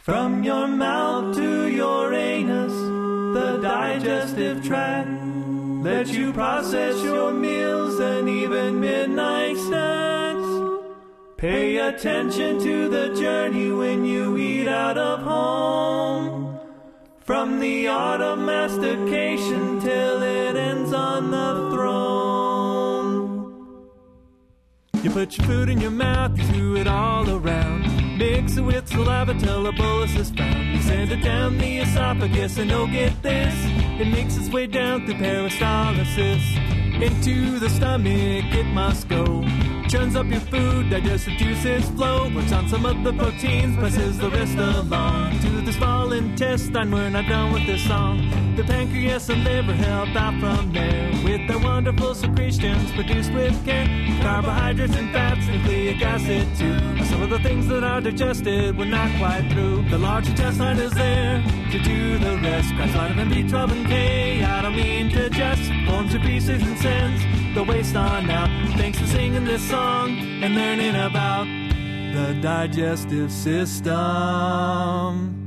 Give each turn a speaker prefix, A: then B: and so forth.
A: From your mouth to your anus, the digestive tract. Let you process your meals and even midnight snacks. Pay attention to the journey when you eat out of home. From the art of mastication till it ends on the throne. You put your food in your mouth, you chew it all around. Mix it with saliva till a bolus is found. You send it down the esophagus and oh get this, it makes its way down through peristalsis. Into the stomach it must go. Churns up your food, digestive juices flow. Works on some of the proteins, passes the rest along to the small intestine. We're not done with this song. The pancreas and liver help out from there with their wonderful secretions produced with care. Carbohydrates and fats, nucleic acid too, are some of the things that are digested when not quite through. The large intestine is there to do the rest. Cracks vitamin B12 and K, I don't mean to just forms your pieces and sends the waste on out. Thanks for singing this song and learning about the digestive system.